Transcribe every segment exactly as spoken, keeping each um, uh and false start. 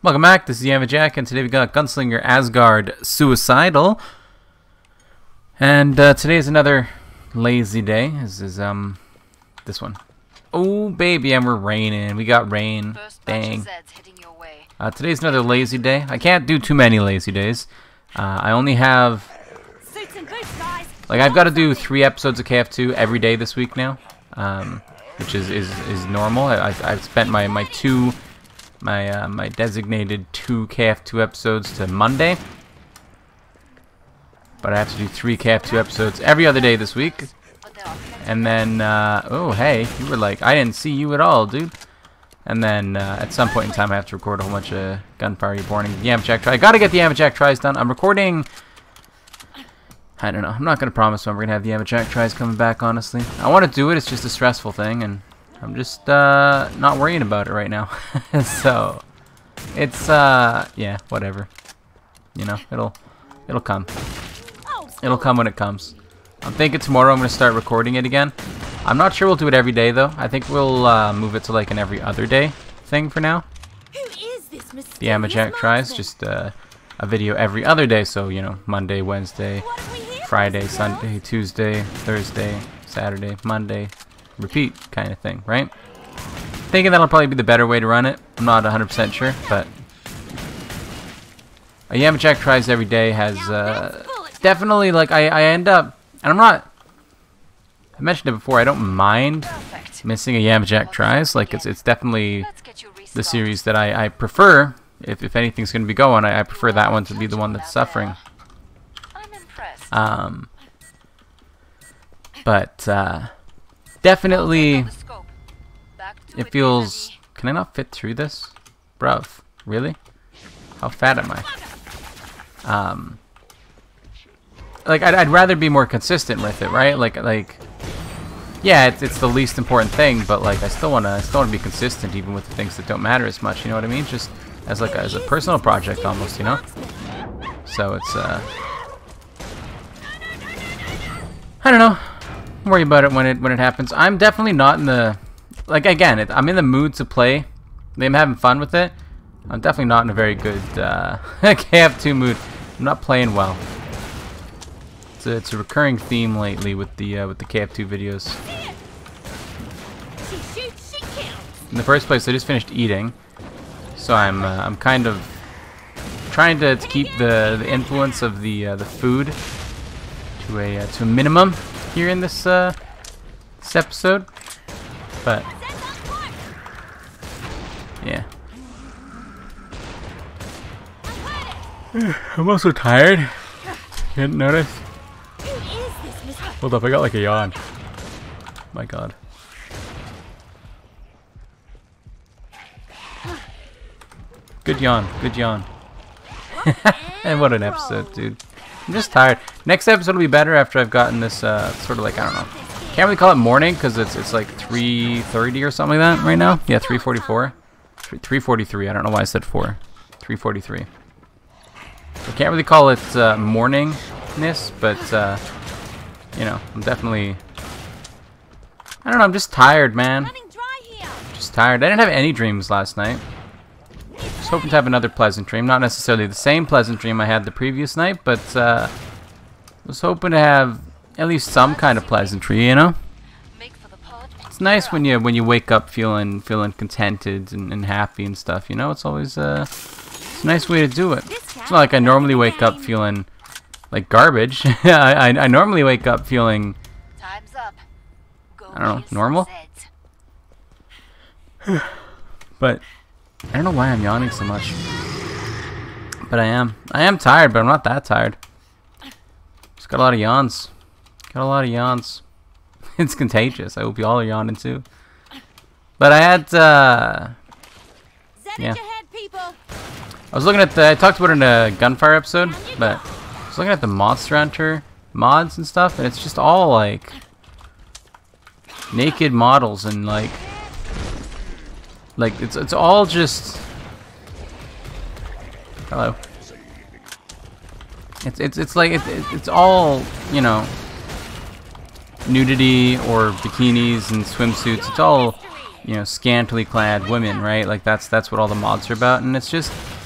Welcome back, this is Yama Jack, and today we got Gunslinger Asgard Suicidal. And uh, today is another lazy day. This is um this one. Oh baby, and we're raining. We got rain. Dang. Uh, today's another lazy day. I can't do too many lazy days. Uh, I only have like I've got to do three episodes of K F two every day this week now, um, which is is is normal. I, I've, I've spent my my two. My uh, my designated two K F two episodes to Monday, but I have to do three K F two episodes every other day this week. And then, uh, oh hey, you were like, I didn't see you at all, dude. And then uh, at some point in time, I have to record a whole bunch of Gunfire Reborn and Yama Jack try. I gotta get the Yama Jack tries done. I'm recording. I don't know. I'm not gonna promise when we're gonna have the Yama Jack tries coming back. Honestly, I want to do it. It's just a stressful thing, and I'm just uh, not worrying about it right now. So it's uh, yeah, whatever. You know, it'll it'll come. It'll come when it comes. I'm thinking tomorrow I'm gonna start recording it again. I'm not sure we'll do it every day though. I think we'll uh, move it to like an every other day thing for now. The Yama Jack tries just uh, a video every other day. So you know, Monday, Wednesday, Friday, Sunday, Tuesday, Thursday, Saturday, Monday. Repeat kind of thing, right? Thinking that'll probably be the better way to run it. I'm not one hundred percent sure, but a Yama Jack tries every day has uh, definitely like I, I end up, and I'm not. I mentioned it before. I don't mind missing a Yama Jack tries. Like it's it's definitely the series that I, I prefer. If if anything's going to be going, I, I prefer that one to be the one that's suffering. Um, but. Uh, Definitely, it feels... Can I not fit through this? Bruv, really? How fat am I? Um, like, I'd, I'd rather be more consistent with it, right? Like, like, yeah, it's, it's the least important thing, but like, I still wanna, I still wanna be consistent even with the things that don't matter as much. You know what I mean? Just as like a, as a personal project almost, you know? So it's uh, I don't know. Worry about it when it when it happens. I'm definitely not in the like again. It, I'm in the mood to play. I'm having fun with it. I'm definitely not in a very good uh, K F two mood. I'm not playing well. It's a, it's a recurring theme lately with the uh, with the K F two videos. In the first place, I just finished eating, so I'm uh, I'm kind of trying to, to keep the the influence of the uh, the food to a uh, to a minimum here in this uh, this episode, but yeah. I'm also tired. You didn't notice? Hold up, I got like a yawn. My God. Good yawn, good yawn. And what an episode, dude. I'm just tired. Next episode will be better after I've gotten this uh, sort of like, I don't know. Can't really call it morning because it's it's like three thirty or something like that right now. Yeah, three forty-four. three forty-three. I don't know why I said four. three forty-three. I can't really call it uh, morningness, but uh, you know, I'm definitely. I don't know. I'm just tired, man. Just tired. I didn't have any dreams last night. Just hoping to have another pleasant dream. Not necessarily the same pleasant dream I had the previous night, but uh, was hoping to have at least some kind of pleasantry, you know? It's nice when you when you wake up feeling feeling contented and, and happy and stuff, you know? It's always uh, it's a nice way to do it. It's not like I normally wake up feeling like garbage. I, I, I normally wake up feeling, I don't know, normal? But I don't know why I'm yawning so much. But I am. I am tired, but I'm not that tired. Just got a lot of yawns. Got a lot of yawns. It's contagious. I hope you all are yawning too. But I had, uh... yeah. I was looking at the... I talked about it in a Gunfire episode, but I was looking at the Monster Hunter mods and stuff, and it's just all, like... naked models and, like... Like, it's it's all just... Hello. It's it's it's like, it, it, it's all, you know... nudity or bikinis and swimsuits. It's all, you know, scantily clad women, right? Like, that's that's what all the mods are about. And it's just...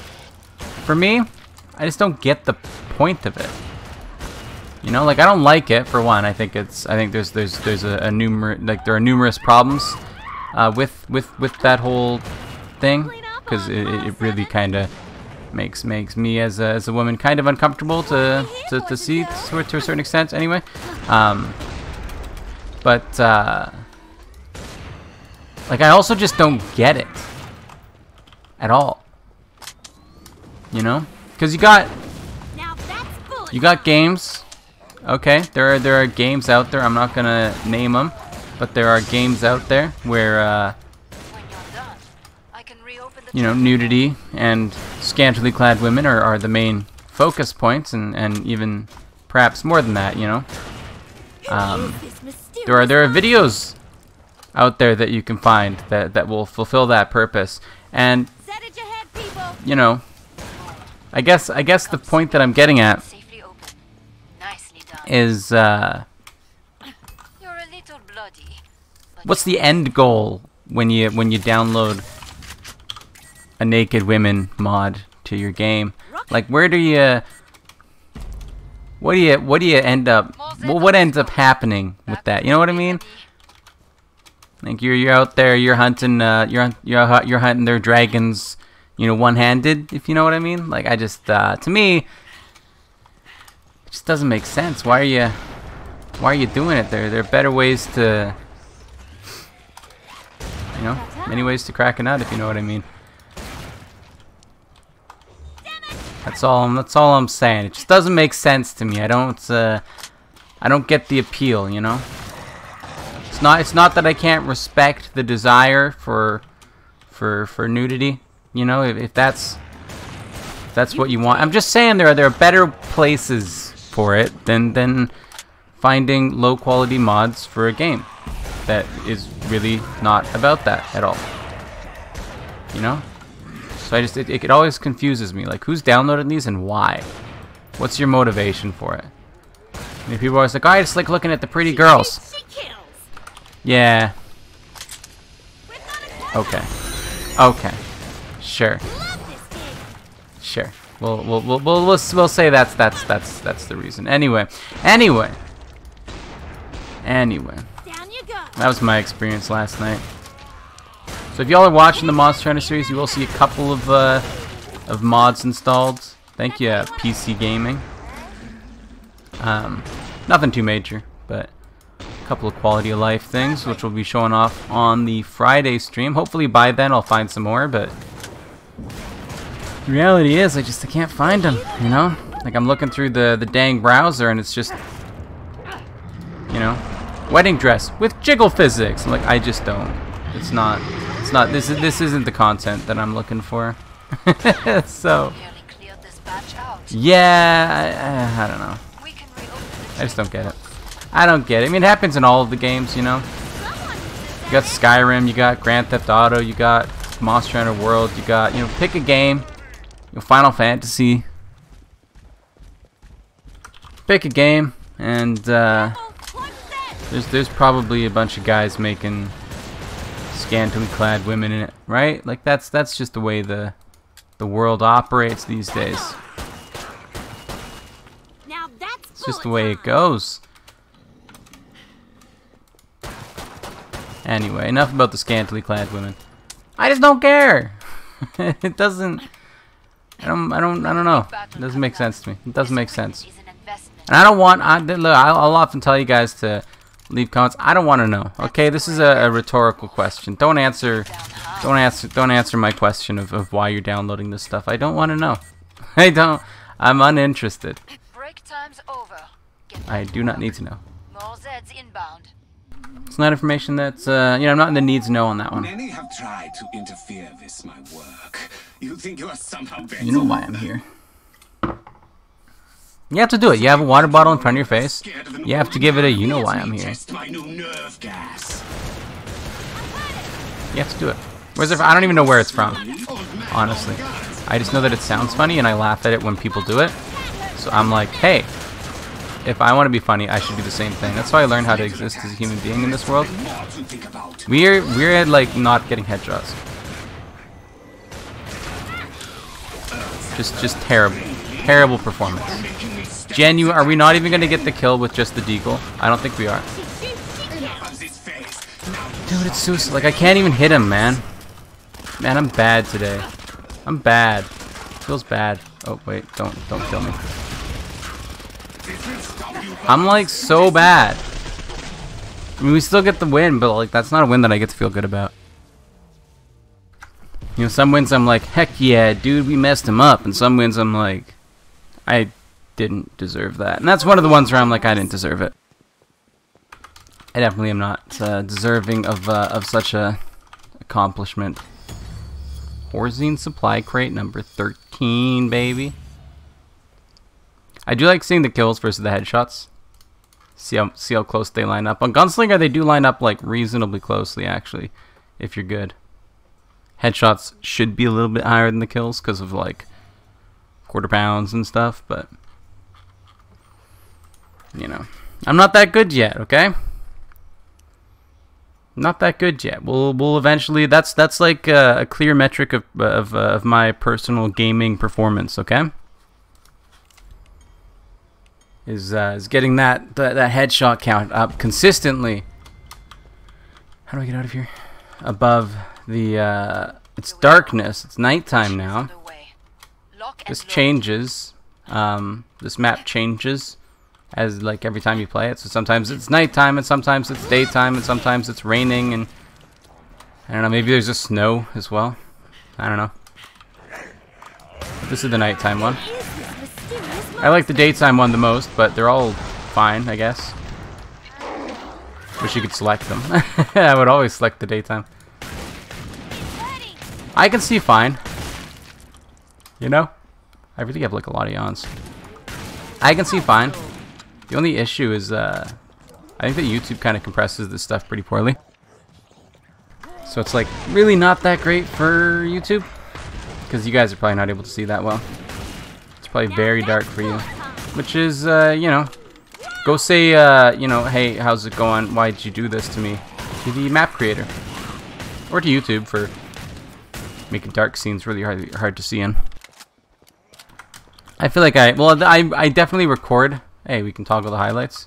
for me, I just don't get the point of it. You know, like I don't like it for one. I think it's I think there's there's there's a, a numer like there are numerous problems uh, with with with that whole thing, because it, it really kind of makes makes me as a, as a woman kind of uncomfortable to to, to see to, to a certain extent. Anyway, um, but uh, like I also just don't get it at all. You know, because you got you got games. Okay, there are there are games out there. I'm not gonna name them, but there are games out there where uh, you know, nudity and scantily clad women are, are the main focus points, and and even perhaps more than that. You know, um, there are there are videos out there that you can find that that will fulfill that purpose, and you know, I guess I guess the point that I'm getting at is uh, what's the end goal when you when you download a naked women mod to your game? Like, where do you what do you what do you end up well, what ends up happening with that? You know what I mean? Like you're you're out there, you're hunting uh, you're you're you're hunting their dragons, you know, one-handed, if you know what I mean. Like I just uh, to me, it just doesn't make sense. Why are you why are you doing it there? There are better ways to, you know, many ways to crack a nut, if you know what I mean. That's all I'm that's all I'm saying. It just doesn't make sense to me. I don't uh, I don't get the appeal, you know? It's not it's not that I can't respect the desire for for for nudity, you know, if, if that's if that's what you want. I'm just saying there are there are better places for it than than finding low quality mods for a game that is really not about that at all. You know? So I just it, it always confuses me, like who's downloading these and why? What's your motivation for it? I mean, people are always like, oh, I just like looking at the pretty girls. Yeah. Okay. Okay. Sure. Sure. We'll we'll we'll we'll we'll, we'll say that's that's that's that's the reason. Anyway, anyway, anyway. That was my experience last night. So if y'all are watching the Monster Hunter series, you will see a couple of uh, of mods installed. Thank you, uh, P C Gaming. Um, nothing too major, but a couple of quality of life things, which will be showing off on the Friday stream. Hopefully by then I'll find some more, but the reality is, I just I can't find them, you know? Like, I'm looking through the, the dang browser, and it's just, you know, wedding dress with jiggle physics. I'm like, I just don't. It's not, it's not, this, is, this isn't the content that I'm looking for. So, yeah, I, I don't know. I just don't get it. I don't get it. I mean, it happens in all of the games, you know? You got Skyrim, you got Grand Theft Auto, you got Monster Hunter World, you got, you know, pick a game. You know, Final Fantasy. Pick a game, and uh, there's there's probably a bunch of guys making scantily clad women in it, right? Like that's that's just the way the the world operates these days. It's just the way it goes. Anyway, enough about the scantily clad women. I just don't care. It doesn't. I don't. I don't. I don't know. It doesn't make sense to me. It doesn't make sense. And I don't want. I, look, I'll, I'll often tell you guys to leave comments. I don't want to know. Okay, this is a, a rhetorical question. Don't answer. Don't answer. Don't answer my question of, of why you're downloading this stuff. I don't want to know. I don't. I'm uninterested. I do not need to know. It's not information that's, uh, you know, I'm not in the need to know on that one. Many have tried to interfere with my work. You think you are somehow better? You know why I'm here. You have to do it. You have a water bottle in front of your face. You have to give it a you know why I'm here. You have to do it. Where's it from? I don't even know where it's from, honestly. I just know that it sounds funny and I laugh at it when people do it. So I'm like, hey, if I want to be funny, I should do the same thing. That's how I learned how to exist as a human being in this world. We're we're like not getting headshots. Just, just terrible. Terrible performance. Genuine. Are we not even going to get the kill with just the deagle? I don't think we are. Dude, it's so... Like, I can't even hit him, man. Man, I'm bad today. I'm bad. Feels bad. Oh, wait. Don't, don't kill me. I'm, like, so bad. I mean, we still get the win, but, like, that's not a win that I get to feel good about. You know, some wins I'm like, heck yeah, dude, we messed him up. And some wins I'm like, I didn't deserve that. And that's one of the ones where I'm like, I didn't deserve it. I definitely am not uh, deserving of, uh, of such a accomplishment. Horzine supply crate number thirteen, baby. I do like seeing the kills versus the headshots. See how, see how close they line up. On Gunslinger, they do line up like reasonably closely, actually, if you're good. Headshots should be a little bit higher than the kills because of like quarter pounds and stuff, but you know, I'm not that good yet, okay? Not that good yet. We'll we'll eventually. That's that's like a, a clear metric of of uh, of my personal gaming performance, okay? Is uh, is getting that, that that headshot count up consistently. How do I get out of here? Above the uh, it's darkness. It's nighttime now. This changes. Um, this map changes as like every time you play it. So sometimes it's nighttime and sometimes it's daytime and sometimes it's raining and I don't know. Maybe there's just snow as well. I don't know. This is the nighttime one. I like the daytime one the most, but they're all fine, I guess. Wish you could select them. I would always select the daytime. I can see fine. You know? I really have like a lot of yawns. I can see fine. The only issue is uh, I think that YouTube kind of compresses this stuff pretty poorly. So it's like really not that great for YouTube. Because you guys are probably not able to see that well. It's probably very dark for you. Which is, uh, you know, go say, uh, you know, hey, how's it going? Why did you do this to me? To the map creator. Or to YouTube for making dark scenes really hard, hard to see in. I feel like I, well, I, I definitely record. Hey, we can toggle the highlights.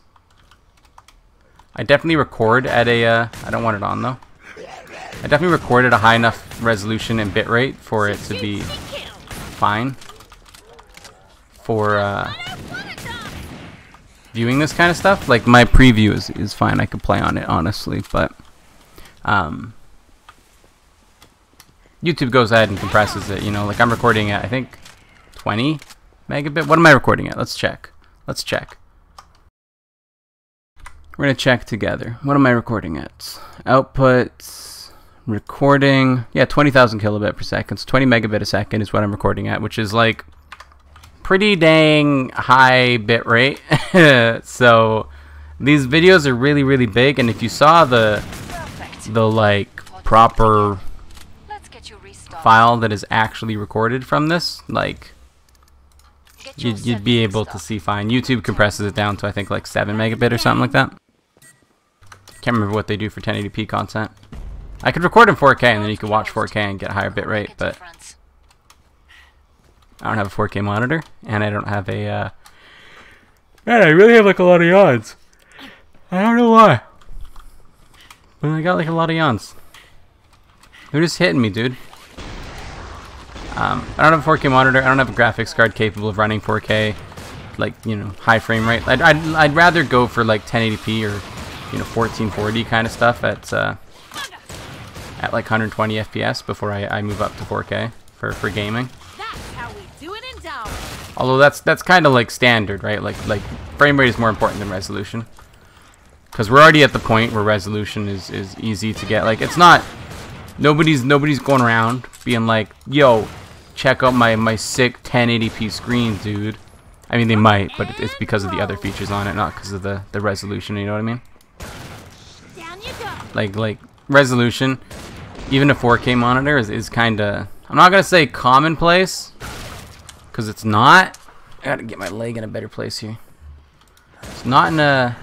I definitely record at a, uh, I don't want it on though. I definitely record at a high enough resolution and bitrate for it to be fine for uh, viewing this kind of stuff. Like my preview is, is fine. I could play on it honestly, but um, YouTube goes ahead and compresses it. You know, like I'm recording at I think twenty megabit. What am I recording at? Let's check. Let's check. We're gonna check together. What am I recording at? Output, recording. Yeah, twenty thousand kilobit per second. So twenty megabit a second is what I'm recording at, which is like pretty dang high bit rate. So these videos are really, really big. And if you saw the the like proper file that is actually recorded from this, like you'd, you'd be able to see fine. YouTube compresses it down to I think like seven megabit or something like that. Can't remember what they do for ten eighty p content. I could record in four K and then you could watch four K and get a higher bit rate, but I don't have a four K monitor and I don't have a uh man, I really have like a lot of yawns. I don't know why, but I got like a lot of yawns. They're just hitting me, dude. Um, I don't have a four K monitor. I don't have a graphics card capable of running four K, like, you know, high frame rate. I'd, I'd, I'd rather go for like ten eighty p or, you know, fourteen forty kind of stuff at uh, at like one hundred twenty F P S before I, I move up to four K for for gaming. That's how we do it in Down. Although that's that's kind of like standard, right? Like like frame rate is more important than resolution, because we're already at the point where resolution is is easy to get. Like it's not nobody's nobody's going around being like, yo, check out my my sick ten eighty p screen, dude. I mean, they might, but it's because of the other features on it, not because of the the resolution. You know what I mean? Down you go. Like like resolution, even a four K monitor is is kind of, I'm not gonna say commonplace, because it's not. I gotta get my leg in a better place here. It's not in a.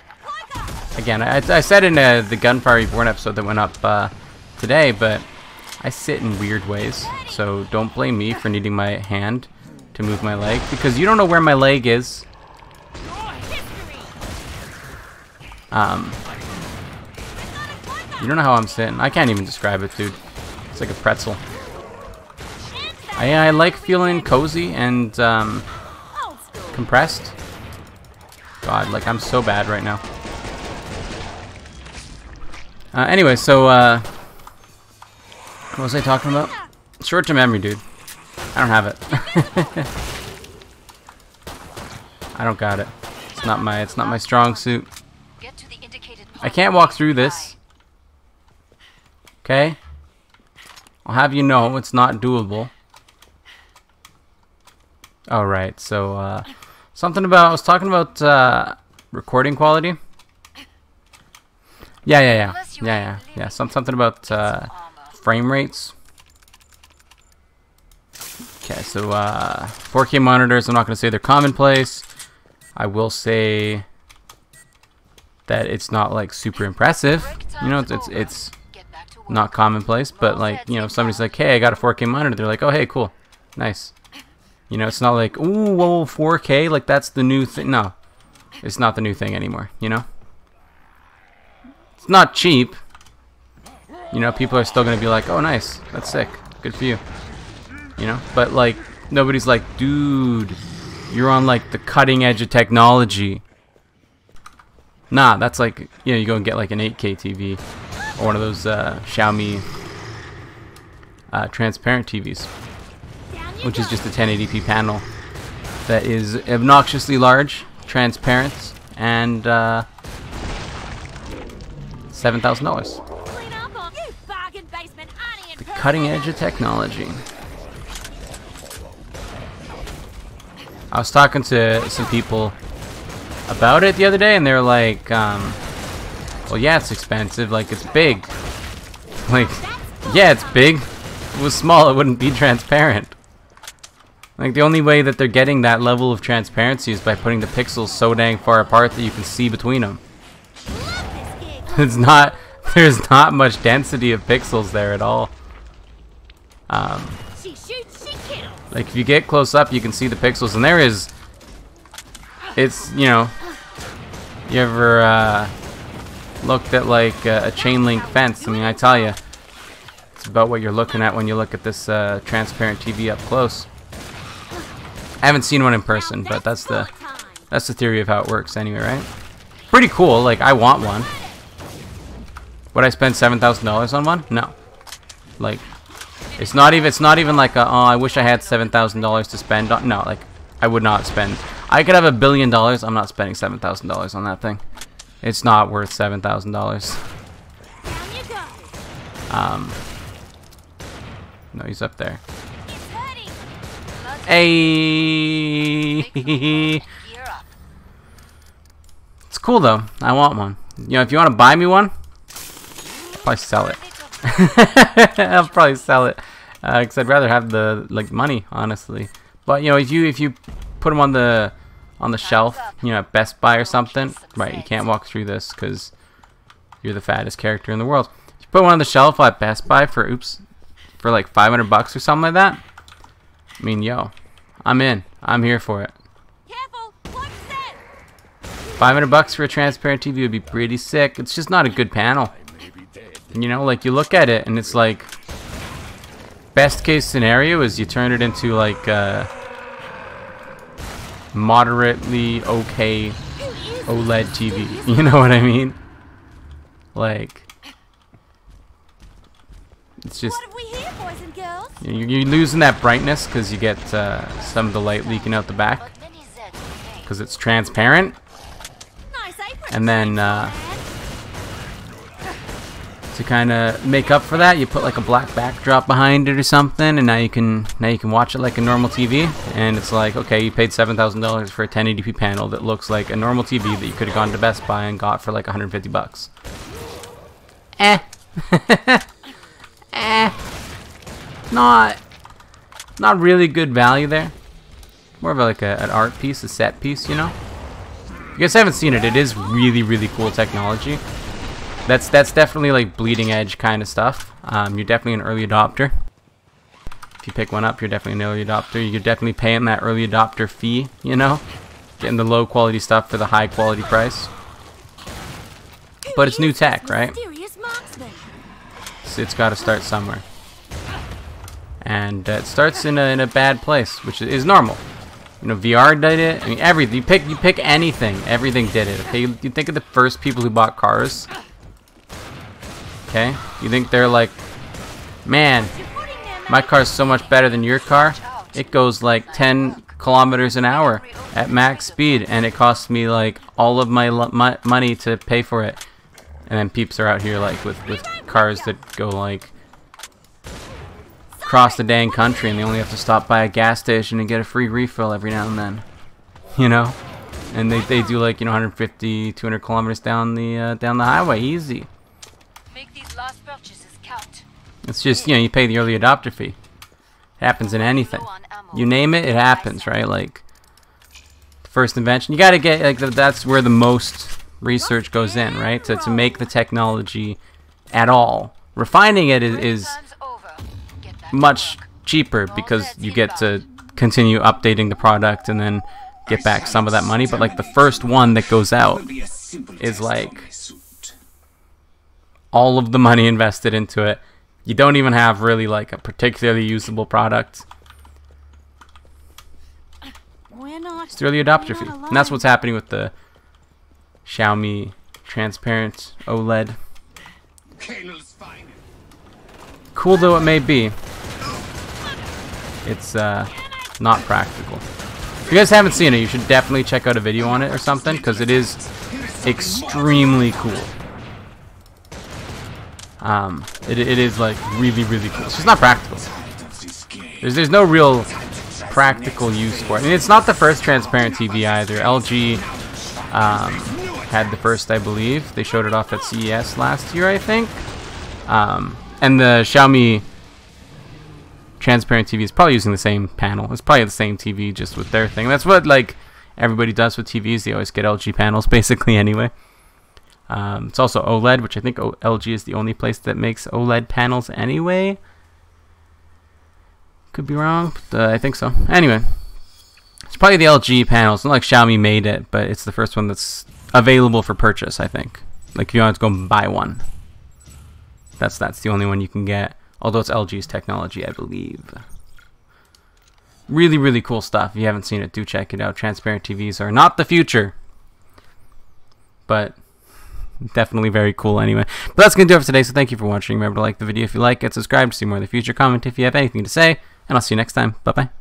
Again, I, I said in a, the Gunfire Reborn episode that went up uh, today, but I sit in weird ways, so don't blame me for needing my hand to move my leg, because you don't know where my leg is. Um, you don't know how I'm sitting. I can't even describe it, dude. It's like a pretzel. I, I like feeling cozy and um, compressed. God, like I'm so bad right now. Uh, anyway, so uh, what was I talking about? Short-term memory, dude. I don't have it. I don't got it. It's not my. It's not my strong suit. I can't walk through this. Okay. I'll have you know it's not doable. All right. So uh, something about I was talking about uh, recording quality. Yeah, yeah, yeah, yeah, yeah, yeah. Some something about uh, frame rates. Okay, so uh, four K monitors. I'm not going to say they're commonplace. I will say that it's not like super impressive. You know, it's it's, it's not commonplace. But like, you know, if somebody's like, "Hey, I got a four K monitor," they're like, "Oh, hey, cool, nice." You know, it's not like, "Ooh, whoa, four K, like that's the new thing." No, it's not the new thing anymore. You know. It's not cheap. You know, people are still going to be like, oh, nice. That's sick. Good for you. You know? But, like, nobody's like, dude, you're on, like, the cutting edge of technology. Nah, that's like, you know, you go and get, like, an eight K T V. Or one of those uh, Xiaomi uh, transparent T Vs. Which is just a ten eighty p panel that is obnoxiously large, transparent, and, uh... seven thousand dollars. The cutting edge of technology. I was talking to some people about it the other day, and they were like, um, well, yeah, it's expensive. Like, it's big. Like, yeah, it's big. If it was small, it wouldn't be transparent. Like, the only way that they're getting that level of transparency is by putting the pixels so dang far apart that you can see between them. It's not, there's not much density of pixels there at all. Um, like if you get close up, you can see the pixels, and there is, it's, you know, you ever uh, looked at like uh, a chain link fence? I mean, I tell you, it's about what you're looking at when you look at this uh, transparent T V up close. I haven't seen one in person, but that's the, that's the theory of how it works anyway, right? Pretty cool, like I want one. Would I spend seven thousand dollars on one? No. Like, it's not even. It's not even like a, oh, I wish I had seven thousand dollars to spend on. No, like, I would not spend. I could have a billion dollars. I'm not spending seven thousand dollars on that thing. It's not worth seven thousand dollars. Um. No, he's up there. Hey. It's cool though. I want one. You know, if you want to buy me one, I'll probably sell it. I'll probably sell it because uh, I'd rather have the like money, honestly. But you know, if you if you put them on the on the shelf, you know, at Best Buy or something, right? You can't walk through this because you're the fattest character in the world. If you put one on the shelf at Best Buy for oops, for like five hundred bucks or something like that. I mean, yo, I'm in. I'm here for it. five hundred bucks for a transparent T V would be pretty sick. It's just not a good panel. You know, like you look at it and it's like, best case scenario is you turn it into like a moderately okay OLED T V. You know what I mean? Like, it's just, you're, you're losing that brightness because you get uh, some of the light leaking out the back because it's transparent. And then uh, to kind of make up for that, you put like a black backdrop behind it or something, and now you can now you can watch it like a normal T V. And it's like, okay, you paid seven thousand dollars for a ten eighty p panel that looks like a normal T V that you could have gone to Best Buy and got for like a hundred fifty bucks. Eh, eh, not not really good value there. More of like a, an art piece, a set piece, you know. If you guys haven't seen it, it is really, really cool technology. that's that's definitely like bleeding edge kind of stuff. Um, you're definitely an early adopter. If you pick one up, you're definitely an early adopter. You're definitely paying that early adopter fee, you know, getting the low quality stuff for the high quality price. But it's new tech, right? So it's got to start somewhere, and uh, it starts in a in a bad place, which is normal. You know, V R did it. I mean, everything. You pick you pick anything, everything did it. Okay, you, you think of the first people who bought cars. Okay, you think they're like, man, my car's so much better than your car. It goes like ten kilometers an hour at max speed, and it costs me like all of my, my money to pay for it. And then peeps are out here like with with cars that go like across the dang country, and they only have to stop by a gas station and get a free refill every now and then, you know. And they they do like, you know, one hundred fifty, two hundred kilometers down the uh, down the highway, easy. Make these last purchases count. It's just, you know, you pay the early adopter fee. It happens in anything. You name it, it happens, right? Like first invention, you got to get like that's where the most research goes in, right? To to make the technology at all. Refining it is, is much cheaper because you get to continue updating the product and then get back some of that money. But like the first one that goes out is like all of the money invested into it. You don't even have really like a particularly usable product. It's the early adopter fee, and that's what's happening with the Xiaomi transparent OLED. Cool though it may be, it's uh, not practical. If you guys haven't seen it, you should definitely check out a video on it or something, because it is extremely cool. Um, it, it is like really, really cool. It's just not practical. There's, there's no real practical use for it. I mean, it's not the first transparent T V either. L G um, had the first, I believe. They showed it off at C E S last year, I think. Um, and the Xiaomi transparent T V is probably using the same panel. It's probably the same T V, just with their thing. That's what like everybody does with T Vs. They always get L G panels, basically, anyway. Um, it's also OLED, which I think o L G is the only place that makes OLED panels anyway. Could be wrong, but uh, I think so. Anyway, it's probably the L G panel. It's not like Xiaomi made it, but it's the first one that's available for purchase, I think. Like if you want to go and buy one, that's that's the only one you can get. Although it's L G's technology, I believe. Really, really cool stuff. If you haven't seen it, do check it out. Transparent T Vs are not the future, but definitely very cool anyway. But that's going to do it for today, so thank you for watching. Remember to like the video if you like it, subscribe to see more in the future, comment if you have anything to say, and I'll see you next time. Bye-bye.